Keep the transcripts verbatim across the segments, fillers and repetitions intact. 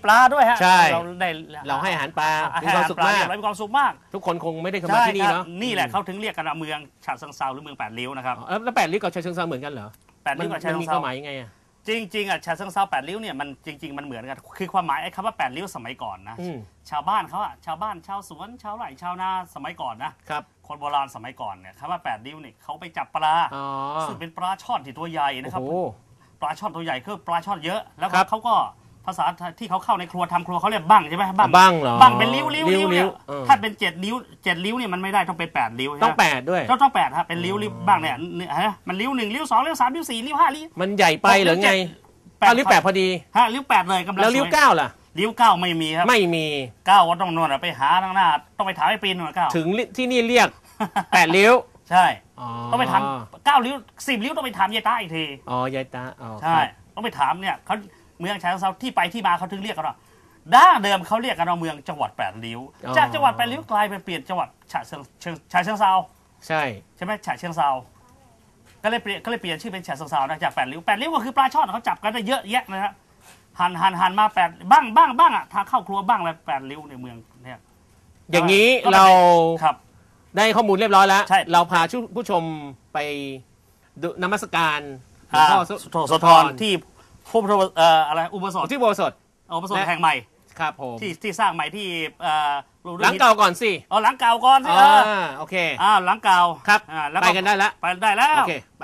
ปลาด้วยฮะใช่เราได้เราให้อาหารปลามีความสุขมากมีความสุขมากทุกคนคงไม่ได้เข้ามาที่นี่เนาะนี่แหละเขาถึงเรียกกันเมืองฉะเชิงเทราหรือเมืองแปดริ้วนะครับแล้วแปดริ้วกับฉะเชิงเทราเหมือนกันเหรอแปดริ้วกับฉะเชิงเทรามีความหมายยังไงอ่ะจริงๆอ่ะฉะเชิงเทราแปดริ้วเนี่ยมันจริงๆมันเหมือนกันคือความหมายไอ้คำว่าแปดริ้วสมัยก่อนนะชาวบ้านเขาอ่ะชาวบ้านชาวสวนชาวไร่ชาวนาสมัยก่อนนะครับคนโบราณสมัยก่อนเนี่ยคำว่าแปดริ้วเนี่ยเขาไปจับปลาซึ่งเป็นปลาช่อนที่ตัวใหญ่นะครับปลาช่อนตัวใหญ่คือปลาช่อนเยอะแล้วเขาก็ภาษาที่เขาเข้าในครัวทำครัวเขาเรียกบั้งใช่ไหมบั้งบั้งเหรอบั้งเป็นริ้วริ้วริ้วเนี่ยถ้าเป็นเจ็ดริ้วเจ็ดริ้วเนี่ยมันไม่ได้ต้องเป็นแปดริ้วต้องแปดด้วยต้องต้องแปดครับเป็นริ้วริ้วบั้งเนี่ยฮะมันริ้วหนึ่งริ้วสองริ้วสามริ้วสี่ริ้วห้าริ้วมันใหญ่ไปหรือไงเอาริ้วแปดพอดีฮะริ้วแปดเลยกำลังแล้วริ้วเก้าล่ะริ้วเก้าไม่มีครับไม่มีเก้าว่าต้องนวดไปหาทางหน้าต้องไปถามไอ้ปีนหน่อยเก้าถึงที่นี่เรียกแปดริ้วใช่ต้องไปถามเก้าริ้วสิบริ้วต้องไปถามยายตาอีกทีอ๋อยายตาใช่ต้องไปถามเนี่ยเขาเมืองฉะเชิงเทราที่ไปที่มาเขาถึงเรียกกันว่าดั้งเดิมเขาเรียกกันว่าเมืองจังหวัดแปดริ้วจากจังหวัดแปดริ้วกลายเป็นเปลี่ยนจังหวัดฉะเชิงฉะเชิงเทราใช่ใช่ไหมฉะเชิงเทราก็เลยเปลี่ยนก็เลยเปลี่ยนชื่อเป็นฉะเชิงเทรานะจากแปดริ้วแปดริ้วก็คือปลาช่อนเขาจับกันได้เยอะแยะนะครับหันหันหันมาแปดบ้างบ้างบ้างอ่ะถ้าเข้าครัวบ้างแล้วแปดริ้วในเมืองเนี่ยอย่างนี้เราได้ข้อมูลเรียบร้อยแล้วเราพาผู้ชมไปดูนมัสการหลวงพ่อโสธรที่พุทธอะไรอุโบสถที่อุโบสถอุโบสถแห่งใหม่ครับผมที่ที่สร้างใหม่ที่หลังเก่าก่อนสิอ๋อหลังเก่าก่อนสิอ่าโอเคอ่าหลังเก่าครับไปกันได้แล้วไปได้แล้วโอเคไป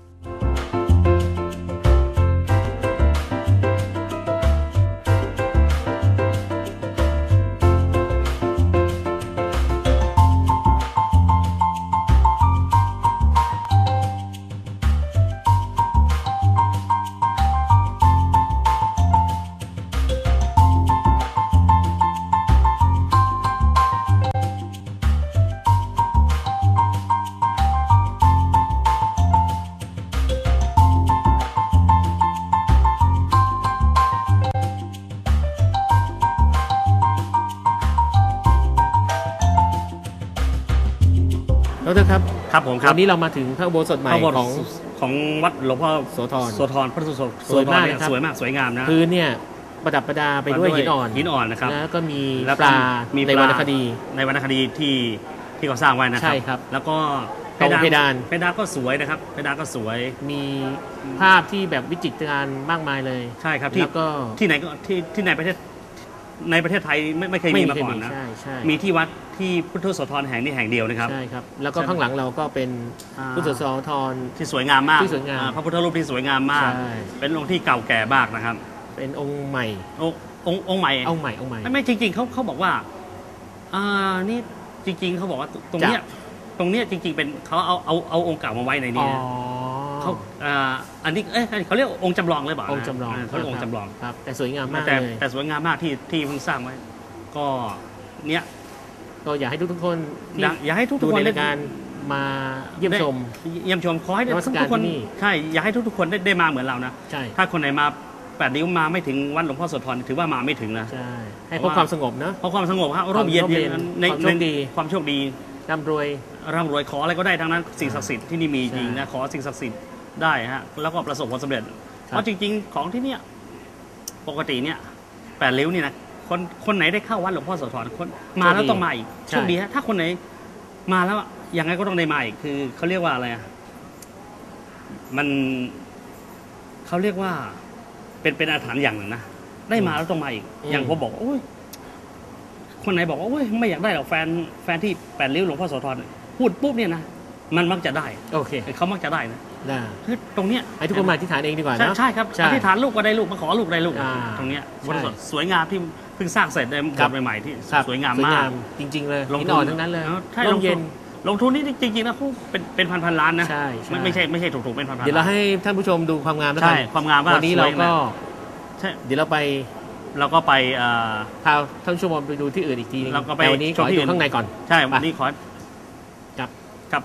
แล้วครับครับผมครับวันนี้เรามาถึงพระอุโบสถใหม่ของของวัดหลวงพ่อโสธรโสธรพระสุสดสวยมากสวยมากสวยงามนะพื้นเนี่ยประดับประดาไปด้วยหินอ่อนหินอ่อนนะครับแล้วก็มีปลาในวรรณคดีในวรรณคดีที่ที่เขาสร้างไว้นะครับใช่ครับแล้วก็เพดานเพดานก็สวยนะครับเพดานก็สวยมีภาพที่แบบวิจิตรการมากมายเลยใช่ครับแล้วก็ที่ไหนก็ที่ที่ในประเทศในประเทศไทยไม่ไม่เคยมีมาก่อนนะมีที่วัดที่พุทธโสธรแห่งนี้แห่งเดียวนะครับใช่ครับแล้วก็ข้างหลังเราก็เป็นพุทธโสธรที่สวยงามมากที่สวยงามพระพุทธรูปที่สวยงามมากเป็นองค์ที่เก่าแก่มากนะครับเป็นองค์ใหม่องค์องค์ใหม่องค์ใหม่องค์ใหม่ไม่จริงๆเขาเขาบอกว่าอ่านี่จริงๆเขาบอกว่าตรงเนี้ยตรงเนี้ยจริงๆเป็นเขาเอาเอาเอาองค์เก่ามาไว้ในนี้เขาอ่าอันนี้เอ๊ะเขาเรียกองค์จำลองเลยเปล่าองค์จำลองเขาเรียกองค์จำลองครับแต่สวยงามมากแต่แต่สวยงามมากที่ที่เพิ่งสร้างไว้ก็เนี้ยก็อยากให้ทุกทุกคนอยากให้ทุกทุกคนในการมาเยี่ยมชมเยี่ยมชมขอให้ทุกคนใช่อยากให้ทุกทุกคนได้ได้มาเหมือนเรานะใช่ถ้าคนไหนมาแปดริ้วมาไม่ถึงวัดหลวงพ่อโสธรถือว่ามาไม่ถึงนะใช่ให้พบความสงบนะพบความสงบครับร่มเย็นในความโชคดีความโชคดีร่ำรวยร่ำรวยขออะไรก็ได้ทั้งนั้นสิ่งศักดิ์สิทธิ์ที่นี่มีจริงนะขอสิ่งศักดิ์สิทธิ์ได้ฮะแล้วก็ประสบความสำเร็จเพราะจริงๆของที่เนี่ยปกติเนี่ยแปดริ้วนี่นะคนคนไหนได้เข้าวัดหลวงพ่อโสธรคนมาแล้วต้องมาอีกโชคดีฮะถ้าคนไหนมาแล้วยังไงก็ต้องได้มาอีกคือเขาเรียกว่าอะไรอ่ะมันเขาเรียกว่าเป็นเป็นอาถรรพ์อย่างหนึ่งนะได้มาแล้วต้องมาอีกอย่างผมบอกโอ้ยคนไหนบอกว่าโอ้ยไม่อยากได้หรอกแฟนแฟนที่แปดริ้วหลวงพ่อโสธรพูดปุ๊บเนี่ยนะมันมักจะได้โอเคเขามักจะได้นะได้คือตรงเนี้ยให้ทุกคนมาอธิษฐานเองดีกว่านะใช่ครับอธิษฐานลูกก็ได้ลูกมาขอลูกได้ลูกตรงเนี้ยสวยงามที่เพิ่งสร้างเสร็จในบทใหม่ๆที่สวยงามมากจริงๆเลยหินอ่อนทั้งนั้นเลยลงเย็นลงทุนนี่จริงๆนะเป็นเป็นพันพันล้านนะใช่ไม่ใช่ไม่ใช่ถูกๆเป็นพันพันเดี๋ยวเราให้ท่านผู้ชมดูความงามแล้วกันความงามว่าวันนี้เราก็เดี๋ยวเราไปเราก็ไปพาท่านผู้ชมไปดูที่อื่นอีกทีนึงแต่วันนี้ขออยู่ข้างในก่อนใช่วันนี้ขอครับครับ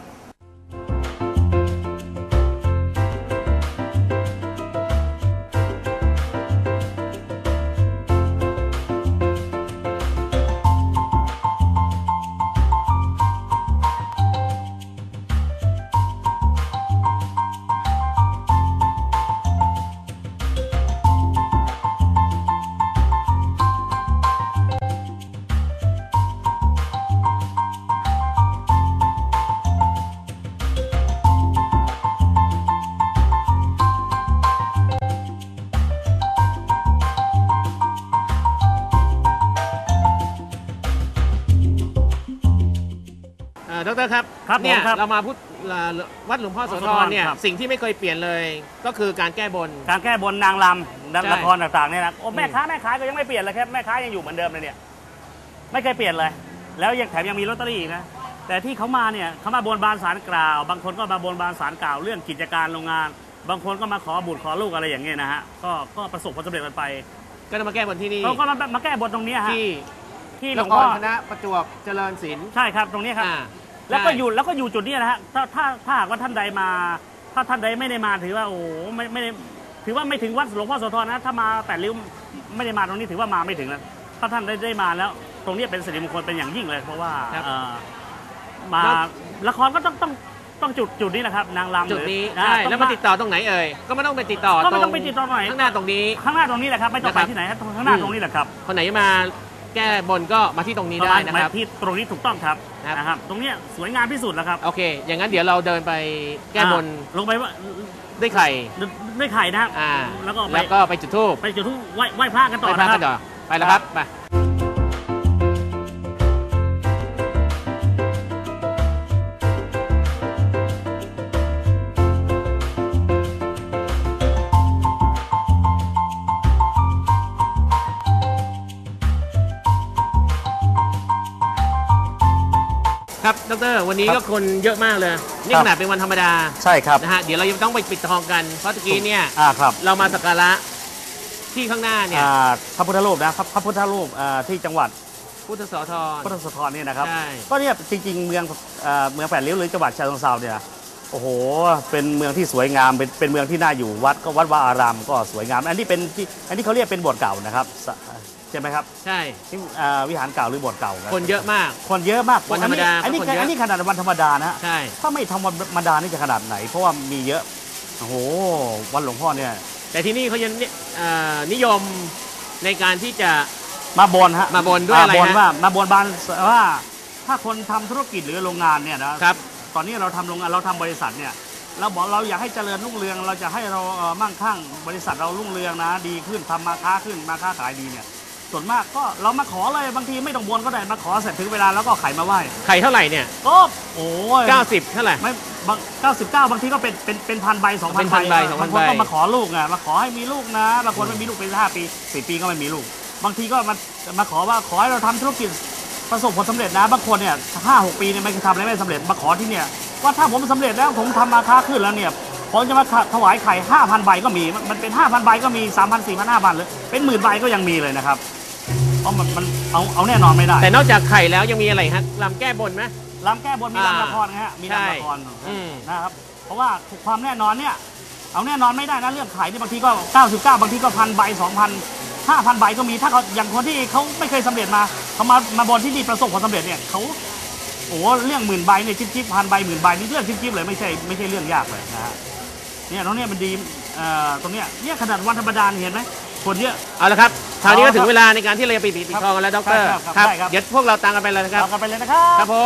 ดรครับครับเนี่ยผมครับเรามาพูดวัดหลวงพ่อโสธรเนี่ยครับสิ่งที่ไม่เคยเปลี่ยนเลยก็คือการแก้บนการแก้บนนางรำนักใช่ละครต่างๆเนี่ยนะโอ้แม่อืมค้าแม่ค้าก็ยังไม่เปลี่ยนเลยครับแม่ค้ายังอยู่เหมือนเดิมเลยเนี่ยไม่เคยเปลี่ยนเลย แล้วยังแถมยังมีลอตเตอรี่อีกนะแต่ที่เขามาเนี่ยเขามาบนบานสารกล่าว บางคนก็มาบนบานสารกล่าวเรื่องกิจการโรงงาน บางคนก็มาขอบุตรขอลูกอะไรอย่างเงี้ยนะฮะก็ก็ประสบความสำเร็จกันไปก็จะมาแก้บนที่นี่เขาก็มามาแก้บนตรงเนี้ยฮะที่ที่หลละวงคพ่อรคณะประจวบเจริญศิลป์ใช่ครับตรงเนี้ยครับอ่าแล้วก็ใช่อยู่แล้วก็อยู่จุดเนี้ยนะฮะถ้าถ้าถ้าหากว่าท่านใดมา ถ้าท่านใดไม่ได้มาถือว่าโอ้โหไม่ไม่ได้ถือว่าไม่ถึงวัดหลวงพ่อโสธรนะถ้ามาแปดริ้วไม่ได้มาตรงนี้ถือว่ามาไม่ถึงนะถ้าท่านได้ได้มาแล้ว ตรงนี้เป็นสิริมงคลเป็นอย่างยิ่งเลยเพราะว่าครับเอ่อมาละครก็ต้องต้องต้องจุดจุดนี้นะครับนางรำจุดนี้หรือใช่อ่าแล้วมาติดต่อตรงไหนเอ่ยก็ไม่ต้องไปติดต่อก็ไม่ต้องไปติดต่อไหนข้างหน้าตรงนี้ข้างหน้าตรงนี้แหละครับไม่ต้องไปนะครับที่ไหนครับข้างหน้าตรงนี้แหละครับคนไหนมาแก้บนก็มาที่ตรงนี้ได้นะมาครับที่ตรงนี้ถูกต้องครับครับนะครับตรงเนี้ยสวยงามที่สุดแล้วครับโอเค อย่างนั้นเดี๋ยวเราเดินไปแก้บนอ่าลงไปว่าด้วยไข่ด้วยไข่นะครับอ่าแล้วก็ไปแล้วก็ไปจุดธูปไปจุดธูปไหว้ไหว้พระกันต่อไปพระนะคกัรันบต่อไปแล้วครับไปครับดรวันนี้ก็คนเยอะมากเลยนี่ขนาดเป็นวันธรรมดาใช่ครับนะฮะเดี๋ยวเรายังต้องไปปิดทองกันเพราะตะกี้เนี่ยอ่าครับเรามาสักการะที่ข้างหน้าเนี่ยอ่าพระพุทธรูปนะพระพระพุทธรูปอ่าที่จังหวัดพุทธโสธรพุทธโสธรเนี่ยนะครับใช่ก็เนี่ยจริงๆเมืองอ่าเมืองแปดริ้วหรือจังหวัดฉะเชิงเทราเนี่ยโอ้โหเป็นเมืองที่สวยงามเป็นเป็นเมืองที่น่าอยู่วัดก็วัดวาอารามก็สวยงาม อันนี้เป็นที่อันนี้เขาเรียกเป็นโบสถ์เก่านะครับสใช่ไหมครับใช่ที่อ่าวิหารเก่าหรือโบสถ์เก่ารับคนเยอะมากคนเยอะมากวันธรรมดาอันนี้ก็อันนี้คนเยอะอันนี้ขนาดวันธรรมดานะฮะใช่ถ้าไม่ธรรมดานี่จะขนาดไหน เพราะว่ามีเยอะโอ้โหวันหลวงพ่อเนี่ยแต่ที่นี่เขายังเอ่อนิยมในการที่จะมาบนฮะมาบนด้วยอะไรมาบนฮะว่ามาบนบานว่าถ้าคนทำธุรกิจหรือโรงงานเนี่ยนะครับ ตอนนี้เราทำโรงงานเราทำบริษัทเนี่ยเราบอกเราอยากให้เจริญรุ่งเรืองเราจะให้เราเอ่อมั่งคั่งบริษัทเรารุ่งเรืองนะดีขึ้นทำมาค้าขึ้นมาค้าขายดีเนี่ยส่วนมากก็เรามาขอเลยบางทีไม่ต้องบนก็ได้มาขอเสร็จถึงเวลาแล้วก็ไขมาไหว้ไข่เท่าไหร่เนี่ยก็โอ้ยเก้าสิบเท่าไหร่ไม่บางเก้าสิบเก้าบางทีก็เป็นเป็นเป็นพันใบสองพัเป็น นพันใบสองพับางนคนใบก็มาขอลูกไงมาขอให้มีลูกนะบางคนไม่มีลูกเป็นห้าปีสี่ปีก็ไม่มีลูก บางทีก็มามาขอว่าขอให้เราทำธุรกิจประสบผลสำเร็จนะบางคนเนี่ยห้าหกปีเนี่ยไม่เคยทำอะไรไม่สำเร็จมาขอที่เนี่ยว่าถ้าผมสำเร็จแล้วผมทำมาค้าขึ้นแล้วเนี่ยผมจะมาถวายไข่ห้าพันใบก็มีมันเป็นห้าพันใบก็มีสามพันสี่พันห้าพันเลยเป็นหมื่นใบก็ยังมีเลยนะครับเพราะมันมันเอาเอาแน่นอนไม่ได้แต่นอกจากไข่แล้วยังมีอะไรฮะลำแก้บนไหมลำแก้บนมีลำละครนะฮะมีลำละครอืมนะครับเพราะว่าความแน่นอนเนี่ยเอาแน่นอนไม่ได้นะเรื่องขายที่บางทีก็เก้าสิบเก้าบางทีก็พันใบสองพันห้าพันใบก็มีถ้าเขาอย่างคนที่เขาไม่เคยสำเร็จมาเขามามาบนที่นี่ประสบความสำเร็จเนี่ยเขาโอ้เรื่องหมื่นใบเนี่ยจิ๊บจิ๊บพันใบหมื่นใบนี่เรื่องจิ๊บจิ๊บเลยไม่ใช่ไม่ใช่เรื่องยากเลยนะฮะเนี่ยตรงเนี้ยมันดีเอ่อตรงเนี้ยเนี่ยขนาดวันธรรมดาเห็นไหมคนเยอะเอาละครับคราวนี้ก็ถึเอางครับเวลาในการที่เราจะไปปิดปิดทองกันแล้วดใช่รครับครับได้ครับเดี๋ยวพวกเราตามกันไปเลยนะครับเอากันไปเลยนะครับครับผม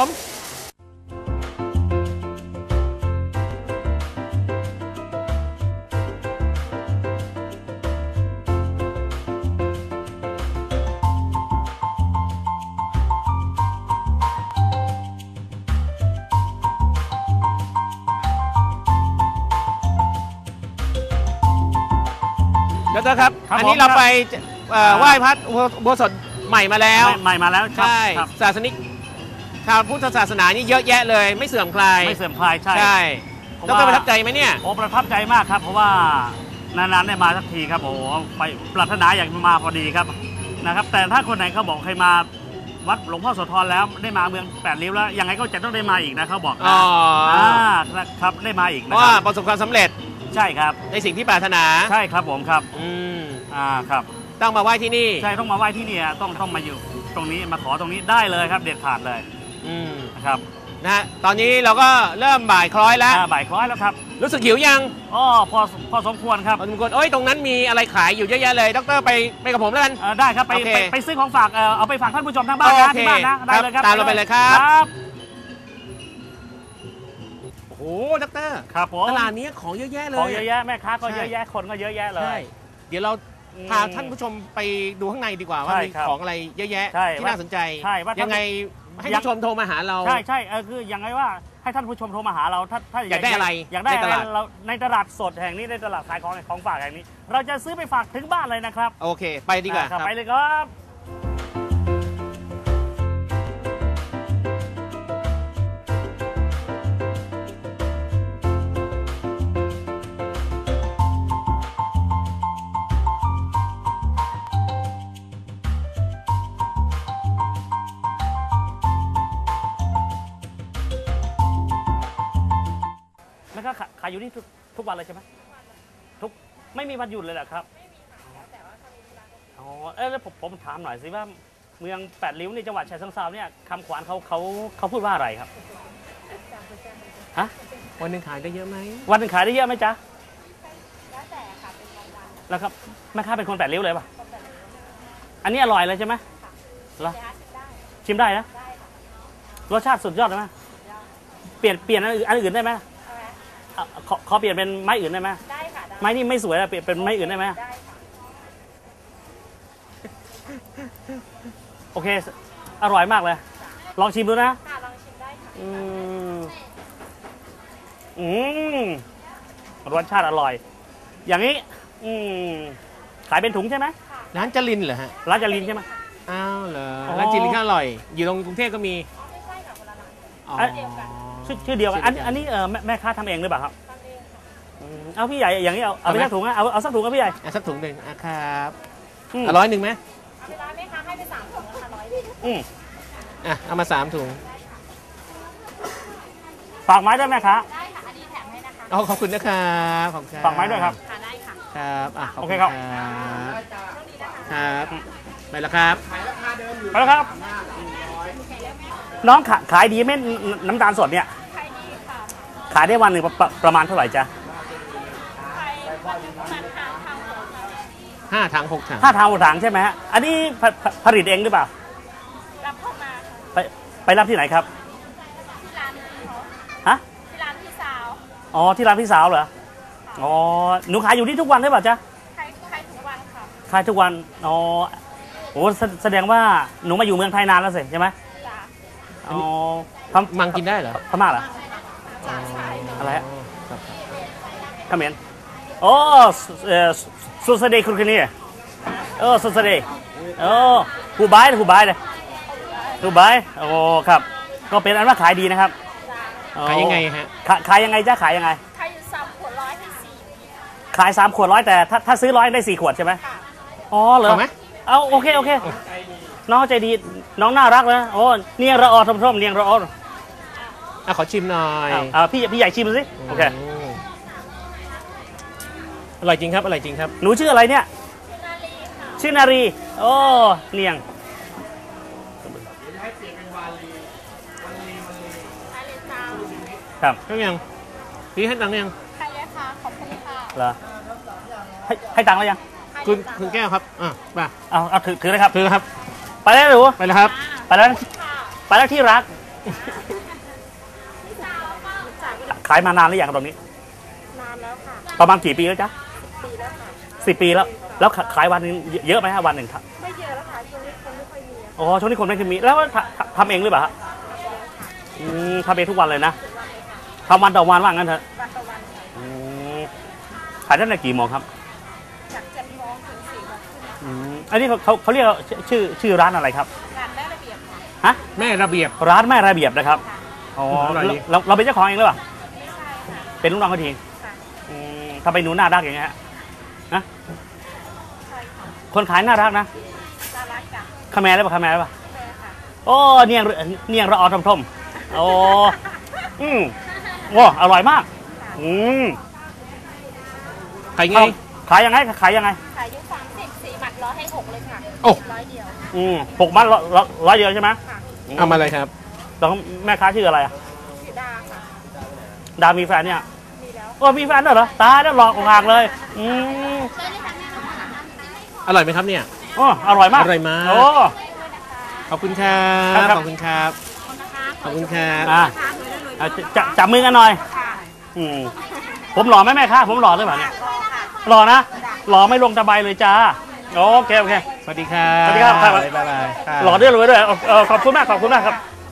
ดรครับครับอันนี้ผมเราไปเอ่อไหว้พระอุโบสถใหม่มาแล้วใหม่มาแล้วครับใช่ครับศาสนิกชาวพุทธศาสนานี่เยอะแยะเลย ไม่เสื่อมคลายไม่เสื่อมคลายใช่ใช่เพราะดว่ารประทับใจไหมเนี่ยโอ้ประทับใจมากครับ เพราะว่านานๆได้มาสักทีครับโอ้ไปปรารถนาอยากมาพอดีครับนะครับ แต่ถ้าคนไหนเขาบอกใครมาวัดหลวงพ่อโสธรแล้วได้มาเมืองแปดริ้วแล้วยังไงก็จะต้องได้มาอีกนะเขาบอกอ๋นะออ่าครับได้มาอีกเพนะราะคว่ารับประสบความสำเร็จใช่ครับในสิ่งที่ปรารถนาใช่ครับผมครับอืมอ่าครับต้องมาไหว้ที่นี่ใช่ต้องมาไหว้ที่นี่ฮะต้องต้องมาอยู่ตรงนี้มาขอตรงนี้ได้เลยครับเด็ดขาดเลยอืมนะครับนะฮะตอนนี้เราก็เริ่มบ่ายคล้อยแล้วอ่าบ่ายคล้อยแล้วครับรู้สึกหิวยังอ๋อพอพอสมควรครับบางคนโอ้ยตรงนั้นมีอะไรขายอยู่เยอะแยะเลยดรไปไปกับผมแล้วกันเอ่อได้ครับไปโอเคไปไปซื้อของฝากเอ่อเอาไปฝากท่านผู้ชมทางบ้านโอนะเคที่บ้านนะได้เลยครับตามเราไปเลยครับครับโอ้โหดรครับผมตลาดนี้ของเยอะแยะเลยของเยอะแยะแม่ค้าก็ใช่เยอะแยะคนก็เยอะแยะเลใช่ยเดี๋ยวเราอืมพาท่านผู้ชมไปดูข้างในดีกว่าว่าใช่มีครับของอะไรเยอะแยะใช่ที่วัดน่าสนใจใช่วัดยังไงให้ผู้ชมโทรมาหาเราใช่ใช่เออคืออย่างไรว่าให้ท่านผู้ชมโทรมาหาเราถ้าถ้าอยากได้อะไรอยากได้อะไรในตลาดเราในตลาดสดแห่งนี้ในตลาดขายของของฝากแห่งนี้ เราจะซื้อไปฝากถึงบ้านเลยนะครับโอเค ไปดีกว่าอ่ครับไปเลยครับ แล้วก็ขายอยู่นี่ทุกทุกวันเลยใช่ไหมทุกไม่มีวันหยุดเลยเหรอครับอ๋อเออแล้วผมผมถามหน่อยสิว่าเมืองแปดริ้วในจังหวัดฉะเชิงเทราเนี่ยคำขวัญเขาเขาเขาพูดว่าอะไรครับฮะวันหนึงขายได้เยอะไหมวันหนึ่งขายได้เยอะไหมจ๊ะแล้วแต่ค่ะเป็นบางวันแล้วครับแม่ค้าเป็นคนแปดริ้วเลยป่ะอันนี้อร่อยเลยใช่ไหมเหรอชิมได้นะรสชาติสุดยอดเลยไหมเปลี่ยนเปลี่ยนอันอื่นอันอื่นได้ไหมขอขอเปลี่ยนเป็นไม้อื่นได้ไหมได้ค่ะไม้นี่ไม่สวยอะเปลี่ยนเป็นไม้อื่นได้ไหมได้ค่ะโอเคอร่อยมากเลยลองชิมดูนะค่ะลองชิมได้ค่ะอืมอืมรสชาติอร่อย อย่างนี้อืมขายเป็นถุงใช่ไหมร้านจรินเหรอฮะร้านจรินใช่ไหมอ้าวเหรออ๋อร้านจรินก็อร่อย อยู่ตรงกรุงเทพก็มีอ๋อชื่อชื่อเดียวกันอันอันนี้เออแม่แม่ค้าทำเองหรือเปล่าครับอืมเอาพี่ใหญ่อย่างนี้เอาเอาไปสักถุงนะเอาเอาสักถุงครับพี่ใหญ่อ่ะสักถุงหนึ่งอ่ะครับอืมอ่ะร้อยหนึ่งไหมเวลาแม่ค้าให้ไปสามถุงนะคะร้อยหนึ่งอืมอ่ะเอามาสามถุงฝากไม้ด้วยแม่ค้าได้ค่ะ อันนี้แถมให้นะคะเอาขอบคุณนะครับขอบคุณครับฝากไม้ด้วยครับค่ะได้ค่ะครับอ่ะขอบโอคุเคณคครัรับ บครับไปแล้วครับไปแล้วครับ น้องขาขายดีไหมน้ำตาลสดเนี่ยขายดีค่ะขายได้วันหนึ่งประประประมาณเท่าไหร่จ๊ะขายวันหนึ่งประมาณห้าเท่าค่ะห้าถังหกถังห้าทางหกถังใช่ไหมฮะอันนี้ผผผลิตเองหรือเปล่ารับเข้ามาค่ะไปไปรับที่ไหนครับที่ร้านพี่เขาฮะที่ร้านพี่สาวอ๋อที่ร้านพี่สาวเหรออ๋อหนูขายอยู่นี่ทุกวันได้ป่ะจ๊ะขายขายทุกวันค่ะขายทุกวันอ๋อโอ้แสแสดงว่าหนูมาอยู่เมืองไทยนานแล้วสิใช่ไหมจ้าอ๋อพมังกินได้เหรอพม่าเหรอจ้าใช่อะไรฮะครับเขมรโอ้เอ่อสุสเดย์คุณคนนี้เออสุสเดย์โอ้หูบายหูบายเลยหูบายโอ้ครับก็เป็นอันว่าขายดีนะครับจ้าขายยังไงฮะขายขายยังไงจ้าขายยังไงขายอยู่สามขวดร้อยให้สี่ขายสามขวดร้อยแต่ถ้าถ้าซื้อร้อยได้สี่ขวดใช่ไหมค่ะอ๋อเหรอเอาไหมเอาโอเคโอเคน้องใจดีน้องน่ารักนะโอ้เนียงระออทมๆเนียงระอออ่ะขอชิมหน่อยเอาเอาพี่พี่ใหญ่ชิมดูสิโอเคมอร่อยจริงครับ อร่อยจริงครับหนูชื่ออะไรเนี่ยนาลีค่ะชื่อนารีโอ้เนียงขายเลยจ้าครับก็ยังพี่ให้ตังค์ยังขายเลยค่ะ ขอบคุณค่ะเหรอให้ให้ตังค์แล้วยังขายคุณเลยจ้าคุณแก้วครับอ่ะมาเอาเอาถือถือเลยครับคือครับไปแล้วหนูไปแล้วครับไปแล้วค่ะไปแล้วที่รักพี่สาวก็จ่ายไปขายมานานหรือยังตรงนี้นานแล้วค่ะประมาณกี่ปีแล้วจ๊ะปีแล้วค่ะสิบปีแล้ว แล้วขายวันหนึงเยอะไหมฮะวันหนึ่งครับไม่เยอะแล้วค่ะช่วงนี้คนไม่ค่อยมีอะอ๋อช่วงนี้คนไม่เคยมีแล้วทำทำเองหรือเปล่าฮะอืมทำเองทุกวันเลยนะทำวันต่อวันว่างั้นเถอะวันต่อวันค่ะอืมขายตั้งแต่กี่โมงครับจากเจ็ดโมงถึงสี่โมงครึ่งอืมอันนี้เขาเขาเขาเรียกชื่อชื่อร้านอะไรครับงานได้ระเบียบค่ะฮะแม่ระเบียบร้านแม่ระเบียบนะครับอ๋ออร่อยดีเราเราเป็นเจ้าของเองหรือเปล่าไม่ใช่ค่ะเป็นลูกน้องเขาทีค่ะอืมทำไมหนูน่ารักอย่างเงี้ยฮะนะใช่ค่ะคนขายน่ารักนะน่ารักจ้ะคาแมร์ได้ปะคาแมร์ได้ปะแม่ค่ะโอ้เนียงเนียงระออทมทมโอ้อืมโอ้อร่อยมากอืมขายไงเอาขายยังไงขายยังไงขายอยุสามสิบสี่หมัดร้อยให้หกเลยค่ะโอ้ร้อยเดียวอืมหกมัดร้อยร้อยร้อยเดียวใช่ไหมค่ะเอามาเลยครับแล้วแม่ค้าชื่ออะไรอะสีดาค่ะดามีแฟนเนี่ยมีแล้วโอ้มีแฟนด้วยเหรอตายแล้วหลอกหลากเลยอืมอร่อยไหมครับเนี่ยโอ้อร่อยมากอร่อยมากโอ้ขอบคุณครับครับขอบคุณครับ ขอบคุณครับอ่ะอ่ะจะจะจับมือกันหน่อยอืมผมหล่อไหมแม่ค้าผมหล่อหรือเปล่าเนี่ยหล่อนะหล่อไม่ลงตะไบเลยจ้าโอเคโอเคสวัสดีครับสวัสดีครับบ๊ายบายครับหล่อด้วยรวยด้วยเออเออขอบคุณมากขอบคุณมากครับ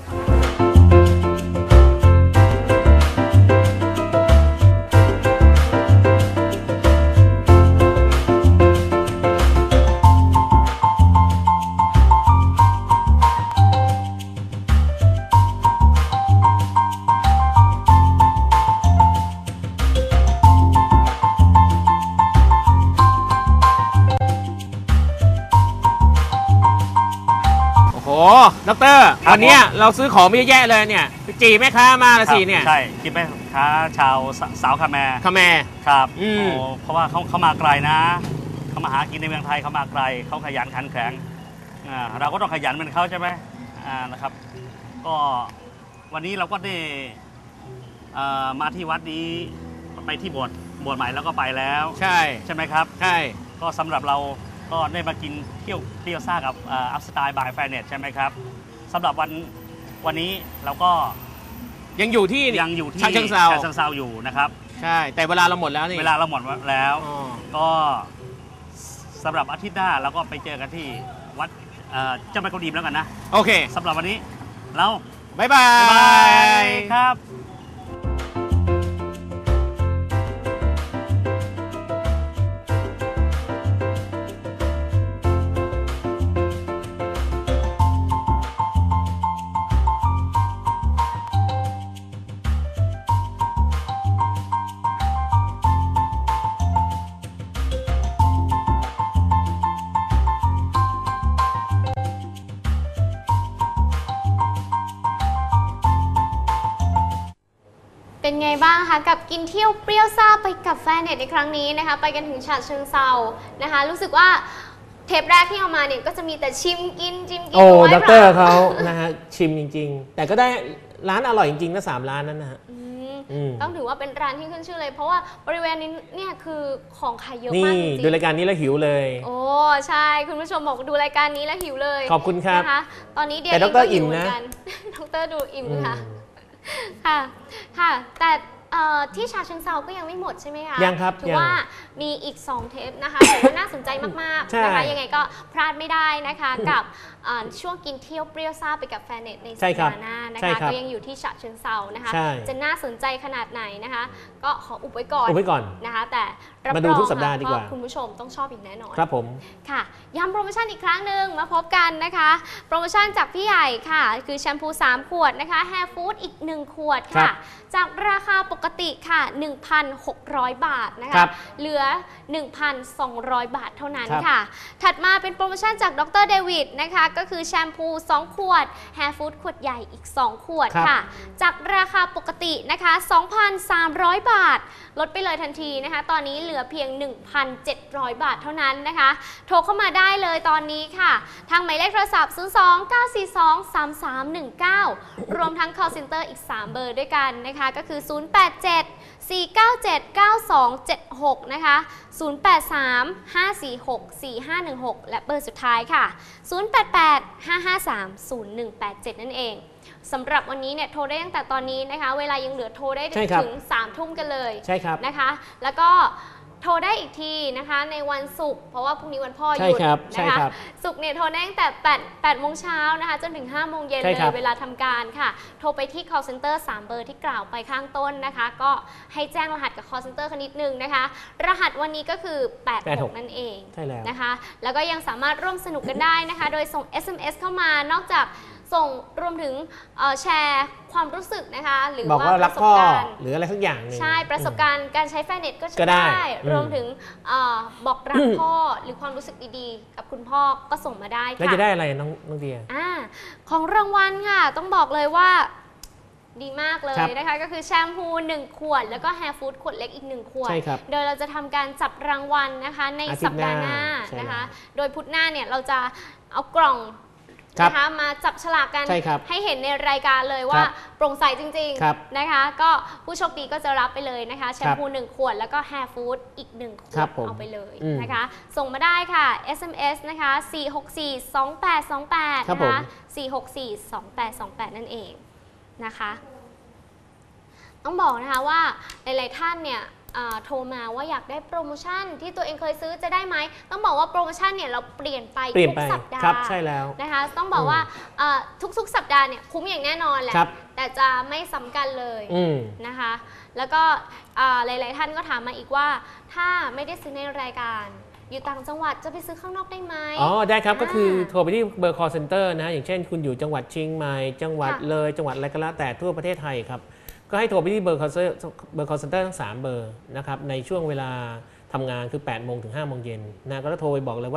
ด็อกเตอร์วันนี้เราซื้อของไม่แย่เลยเนี่ยจีแม่ค้ามาละสิเนี่ยใช่จีแม่ค้าชาวสาวคาแมร์คาแมร์ครับอืมโอ้เพราะว่าเขาเขามาไกลนะเขามาหากินในเมืองไทยเขามาไกลเขาขยันขันแข็งอ่าเราก็ต้องขยันเหมือนเขาใช่ไหมอ่านะครับ ก็วันนี้เราก็ได้เอ่อมาที่วัดนี้ไปที่โบสถ์โบสถ์ใหม่แล้วก็ไปแล้วใช่ใช่ไหมครับใช่ก็สำหรับเราก็ได้มากินเที่ยวเที่ยวซ่ากับอัพสไตล์บายแฟนเน็ตใช่ไหมครับสำหรับวันวันนี้เราก็ยังอยู่ที่ยังอยู่ที่ฉะเชิงเทราฉะเชิงเซาอยู่นะครับใช่แต่เวลาเราหมดแล้วนี่เวลาเราหมดแล้วอ๋อก็สำหรับอาทิตย์หน้าเราก็ไปเจอกันที่วัดเอ่อเจ้าแม่กวนอิมแล้วกันนะโอเคสำหรับวันนี้เราบ๊ายบาบ๊ายบายยครับเป็นไงบ้างคะกับกินเที่ยวเปรี้ยวซ่าไปกับแฟนเน็ตในครั้งนี้นะคะไปกันถึงฉะเชิงเซานะคะรู้สึกว่าเทปแรกที่เอามาเนี่ยก็จะมีแต่ชิมกินชิมกินโอ้ไว้ด็อกเตอร์เขานะฮะชิมจริงๆ แต่ก็ได้ร้านอร่อยจริงๆนะสามร้านนั้นนะฮะอืมอืมต้องถือว่าเป็นร้านที่ขึ้นชื่อเลย เพราะว่าบริเวณนี้เนี่ยคือของขายเยอะนี่มากจริงๆดูรายการนี้แล้วหิวเลยโอ้ใช่คุณผู้ชมบอกดูรายการนี้แล้วหิวเลยขอบคุณครับนะคะตอนนี้เดียแต่เอดงรก็อิ่หิวมเหมือนะนกัน ดรดูอิ่มอืมค่ะค่ะค่ะแต่เอ่อที่ฉะเชิงเซาก็ยังไม่หมดใช่ไหมคะยังครับถือยังว่ามีอีกสองเทปนะคะถือว่าน่าสนใจมากใช่ๆนะคะยังไงก็พลาดไม่ได้นะคะกับเอ่อช่วงกินเที่ยวเปรี้ยวซ่าไปกับแฟนเน็ตในสัใช่ปครับดาห์หน้านะใช่คะครับก็ยังอยู่ที่ฉะเชิงเซานะคะใช่จะน่าสนใจขนาดไหนนะคะ ก็ขออุบไว้ก่อนอุบไว้ก่อนนะคะแต่รับมาดูรองทุกสัปดาห์ดีกว่าคุณผู้ชมต้องชอบอีกแน่นอนครับผมค่ะย้ำโปรโมชั่นอีกครั้งหนึ่งมาพบกันนะคะ โปรโมชั่นจากพี่ใหญ่ค่ะ คือแชมพูสามขวดนะคะแฮร์ฟู้ดอีกหนึ่งขวดครัค่ะบจากราคาปกติค่ะ หนึ่งพันหกร้อย บาทนะครัคะบเหลือ หนึ่งพันสองร้อย บาทเท่านั้นครับค่ะ ถัดมาเป็นโปรโมชั่นจากดรเดวิดนะคะก็คือแชมพูสองขวดแฮร์ฟู้ดขวดใหญ่อีกสองขวดครับค่ะ จากราคาปกตินะคะ สองพันสามร้อย บาท ลดไปเลยทันทีนะคะ ตอนนี้เหลือเพียง หนึ่งพันเจ็ดร้อย บาทเท่านั้นนะคะ โทรเข้ามาได้เลยตอนนี้ค่ะ ทางหมายเลขโทรศัพท์ ศูนย์ สอง เก้า สี่ สอง สาม สาม หนึ่ง เก้า รวมทั้ง call center อีก สาม เบอร์ด้วยกันนะคะ ก็คือ ศูนย์ แปด เจ็ด สี่ เก้า เจ็ด เก้า สอง เจ็ด หก นะคะ ศูนย์ แปด สาม ห้า สี่ หก สี่ ห้า หนึ่ง หก และเบอร์สุดท้ายค่ะ ศูนย์ แปด แปด ห้า ห้า สาม ศูนย์ หนึ่ง แปด เจ็ด นั่นเองสำหรับวันนี้เนี่ยโทรได้ตั้งแต่ตอนนี้นะคะ เวลายังเหลือโทรได้ใช่ครับถึงสามทุ่มกันเลยใช่ครับนะคะ แล้วก็โทรได้อีกทีนะคะในวันศุกร์เพราะว่าพรุ่งนี้วันพ่อหใช่ยุดครับใช่นะคะครับศุกร์เนี่ยโทรได้ตั้งแต่8 8โมงเช้านะคะจนถึงห้าโมงเย็นใช่เลครัยบเวลาทำการค่ะ โทรไปที่ call center สาม เบอร์ที่กล่าวไปข้างต้นนะคะ ก็ให้แจ้งรหัสกับ call center คนิดนึงนะคะ รหัสวันนี้ก็คือแปดหกนั่นเองใช่แล้วนะคะ แล้วก็ยังสามารถร่วมสนุกกันได้นะคะ โดยส่ง เอส เอ็ม เอส เข้ามานอกจากส่งรวมถึงเอ่อแชร์ความรู้สึกนะคะ หรือบอกว่าว่าปรักระสบพ่อการณ์หรืออะไรสักอย่างหนึงใช่ประสบการณ์การใช้แฟนเน็ตก็ใช้ก็ได้ได้อืมรวมถึงเออบอกรักพ่อหรือความรู้สึกดีๆ กับคุณพ่อก็ส่งมาได้แล้วค่ะจะได้อะไรน้องน้องเดียอ่าของรางวัลค่ะ ต้องบอกเลยว่าดีมากเลยครับนะคะ ก็คือแชมพูหนึ่งขวด แล้วก็แฮร์ฟู้ดขวดเล็กอีกหนึ่งขวดใช่ครับโดยเราจะทำการจับรางวัลนะคะ ในอาทิตย์สัปดาห์หน้าหน้าใช่นะคะแล้วโดยพุธหน้าเนี่ยเราจะเอากล่องครับนะคะมาจับฉลากกันใช่ครับให้เห็นในรายการเลยว่าครับโปร่งใสจริงครับๆนะคะ ก็ผู้โชคดีก็จะรับไปเลยนะคะ แชมพูหนึ่งขวด แล้วก็แฮร์ฟู้ดอีกหนึ่งขวครัดบผมเอาไปเลยอืมนะคะ ส่งมาได้ค่ะ เอส เอ็ม เอส นะคะ สี่ หก สี่ สอง แปด สอง แปดครับนะผมคะ สี่ หก สี่ สอง แปด สอง แปด นั่นเองนะคะ ต้องบอกนะคะว่าหลายๆท่านเนี่ยอ่าโทรมาว่าอยากได้โปรโมชั่นที่ตัวเองเคยซื้อจะได้ไหมต้องบอกว่าโปรโมชั่นเนี่ยเราเปลี่ยนไปเปลี่ยนทุไปกสัปดาห์ครับใช่แล้วนะคะต้องบอกว่าเอ่อทุกๆ สัปดาห์เนี่ยคุ้มอย่างแน่นอนแหละครับแต่จะไม่ซ้ำกันเลยอืมนะคะ แล้วก็อ่าหลายๆท่านก็ถามมาอีกว่า ถ้าไม่ได้ซื้อในรายการ อยู่ต่างจังหวัดจะไปซื้อข้างนอกได้ไหมอ๋อได้ครับอ่าก็คือโทรไปที่เบอร์ call center นะอย่างเช่นคุณอยู่จังหวัดเชียงใหม่จังหวัดค่ะเลยจังหวัดอะไรก็แล้วแต่ทั่วประเทศไทยครับก็ให้โทรไปที่เบอร์ call center เบอร์ call center ทั้งสามเบอร์นะครับในช่วงเวลาทำงานคือแปดโมงถึงห้าโมงเย็นนะก็โทรไปบอกเลยว่า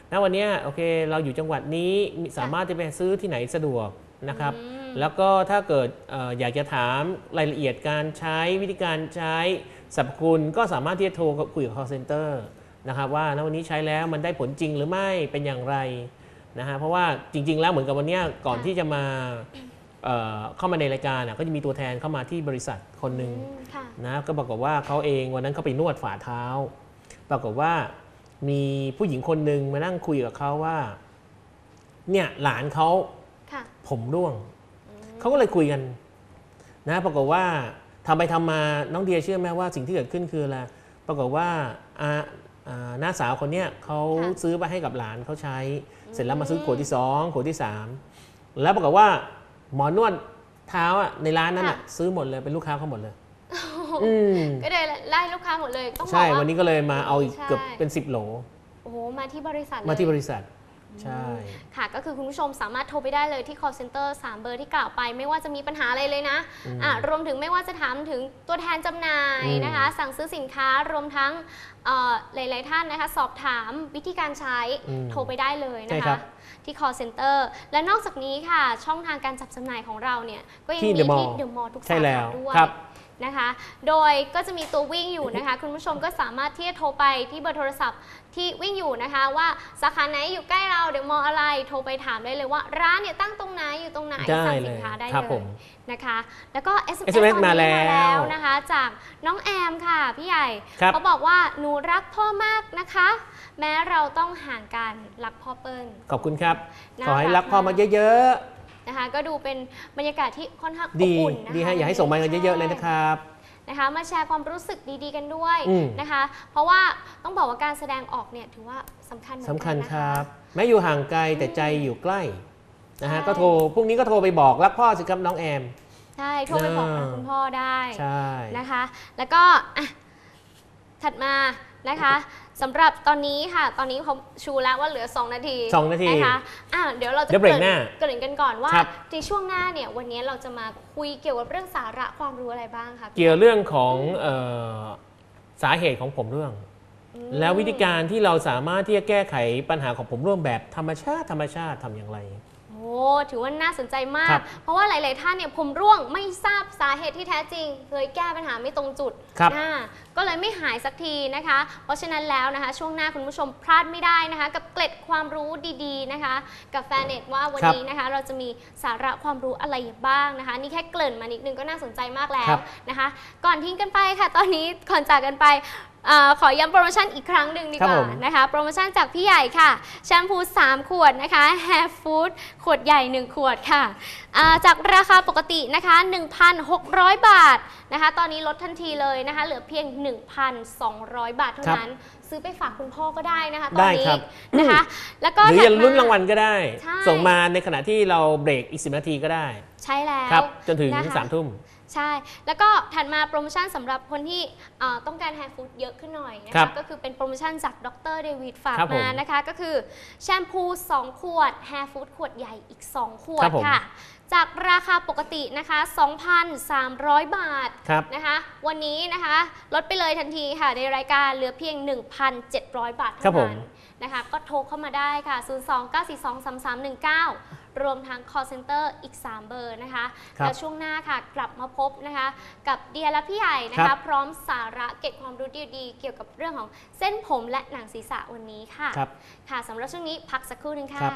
ณวันนี้โอเคเราอยู่จังหวัดนี้สามารถจะไปซื้อที่ไหนสะดวกนะครับแล้วก็ถ้าเกิด อ, อยากจะถามรายละเอียดการใช้วิธีการใช้สรรพคุณก็สามารถที่จะโทรคุยกับ call center นะครับว่าณวันนี้ใช้แล้วมันได้ผลจริงหรือไม่เป็นอย่างไรนะฮะเพราะว่าจริงๆแล้วเหมือนกับวันนี้ก่อนที่จะมาเเข้ามาในรายการก็จะมีตัวแทนเข้ามาที่บริษัทคนหนึ่งนะก็ปรากฏว่าเขาเองวันนั้นเขาไปนวดฝ่าเท้าปรากฏว่ามีผู้หญิงคนหนึ่งมานั่งคุยกับเขาว่าเนี่ยหลานเขาผมร่วงเขาก็เลยคุยกันนะปรากฏว่าทำไปทำมาน้องเดียเชื่อไหมว่าสิ่งที่เกิดขึ้นคืออะไรปรากฏว่าน้าสาวคนเนี้ยเขาซื้อไปให้กับหลานเขาใช้เสร็จแล้วมาซื้อขวดที่สองขวดที่สามแล้วปรากฏว่าหมอนวดเท้าในร้านนั้นอ่ะซื้อหมดเลยเป็นลูกค้าเขาหมดเลยก็เลยไล่ลูกค้าหมดเลยต้องบอกว่าใช่วันนี้ก็เลยมาเอาเกือบเป็นสิบโหลโอ้โหมาที่บริษัทมาที่บริษัทใช่ค่ะก็คือคุณผู้ชมสามารถโทรไปได้เลยที่ call center สามเบอร์ที่กล่าวไปไม่ว่าจะมีปัญหาอะไรเลยนะอ่ะรวมถึงไม่ว่าจะถามถึงตัวแทนจำหน่ายนะคะสั่งซื้อสินค้ารวมทั้งหลายๆท่านนะคะสอบถามวิธีการใช้โทรไปได้เลยนะคะที่ call center และนอกจากนี้ค่ะช่องทางการจับจำหน่ายของเราเนี่ยก็ยังมีที่เดอะมอลล์ทุกสาขาด้วยนะคะโดยก็จะมีตัววิ่งอยู่นะคะคุณผู้ชมก็สามารถที่จะโทรไปที่เบอร์โทรศัพท์ที่วิ่งอยู่นะคะว่าสาขาไหนอยู่ใกล้เราเดี๋ยวมออะไรโทรไปถามได้เลยว่าร้านเนี่ยตั้งตรงไหนอยู่ตรงไหนสั่งสินค้าได้เลยนะคะแล้วก็ เอส เอ็ม เอสมาแล้วนะคะจากน้องแอมค่ะพี่ใหญ่เขาบอกว่าหนูรักพ่อมากนะคะแม้เราต้องห่างกันรักพ่อเปิ้ลขอบคุณครับขอให้รักพ่อมาเยอะๆนะคะก็ดูเป็นบรรยากาศที่ค่อนข้างอบอุ่นนะคะดีฮะอยากให้ส่งมากันเยอะๆเลยนะครับนะคะมาแชร์ความรู้สึกดีๆกันด้วยนะคะเพราะว่าต้องบอกว่าการแสดงออกเนี่ยถือว่าสำคัญเหมือนกันสำคัญครับแม้อยู่ห่างไกลแต่ใจอยู่ใกล้นะฮะก็โทรพรุ่งนี้ก็โทรไปบอกรักพ่อสิครับน้องแอมใช่โทรไปบอกคุณพ่อได้ใช่นะคะแล้วก็ถัดมานะคะสำหรับตอนนี้ค่ะตอนนี้เขาชูแล้วว่าเหลือสองนาทีสองนาทีนะคะอ่ะเดี๋ยวเราจะเกริ่นเกริ่นกันก่อนว่าในช่วงหน้าเนี่ยวันนี้เราจะมาคุยเกี่ยวกับเรื่องสาระความรู้อะไรบ้างคะเกี่ยวเรื่องของเอ่อสาเหตุของผมร่วงแล้ววิธีการที่เราสามารถที่จะแก้ไขปัญหาของผมร่วงแบบธรรมชาติธรรมชาติทำอย่างไรโอ้ถือว่าน่าสนใจมากเพราะว่าหลายๆท่านเนี่ยผมร่วงไม่ทราบสาเหตุที่แท้จริงเลยแก้ปัญหาไม่ตรงจุดนะก็เลยไม่หายสักทีนะคะเพราะฉะนั้นแล้วนะคะช่วงหน้าคุณผู้ชมพลาดไม่ได้นะคะกับเกล็ดความรู้ดีๆนะคะกับแฟนเน็ตว่าวันนี้นะคะเราจะมีสาระความรู้อะไรบ้างนะคะนี่แค่เกริ่นมานิดนึงก็น่าสนใจมากแล้วนะคะก่อนทิ้งกันไปค่ะตอนนี้ก่อนจากกันไปขอย้ำโปรโมชั่นอีกครั้งหนึ่งดีกว่านะคะโปรโมชั่นจากพี่ใหญ่ค่ะแชมพูสามขวดนะคะ Hair Food ขวดใหญ่หนึ่งขวดค่ะจากราคาปกตินะคะ หนึ่งพันหกร้อย บาทนะคะตอนนี้ลดทันทีเลยนะคะเหลือเพียง หนึ่งพันสองร้อย บาทเท่านั้นซื้อไปฝากคุณพ่อก็ได้นะคะตอนนี้นะคะแล้วก็หรือลุ้นรางวัลก็ได้ส่งมาในขณะที่เราเบรกอีกสิบนาทีก็ได้ใช่แล้วจนถึงสามทุ่มใช่แล้วก็ถัดมาโปรโมชั่นสำหรับคนที่ต้องการแฮร์ฟู้ดเยอะขึ้นหน่อยนะคะก็คือเป็นโปรโมชั่นจากดรเดวิดฝากมานะคะก็คือแชมพูสองขวดแฮร์ฟู้ดขวดใหญ่อีกสองขวดค่ะจากราคาปกตินะคะ สองพันสามร้อย บาทนะคะวันนี้นะคะลดไปเลยทันทีค่ะในรายการเหลือเพียง หนึ่งพันเจ็ดร้อย บาทเท่านั้นนะคะก็โทรเข้ามาได้ค่ะศูนย์ สอง เก้า สี่ สอง สาม สาม หนึ่ง เก้ารวมทั้ง call center อีกสามเบอร์นะคะแล้วช่วงหน้าค่ะกลับมาพบนะคะกับเดียและพี่ใหญ่นะคะพร้อมสาระเก็บความรู้ดีๆเกี่ยวกับเรื่องของเส้นผมและหนังศีรษะวันนี้ค่ะค่ะสำหรับช่วงนี้พักสักครู่นึงค่ะ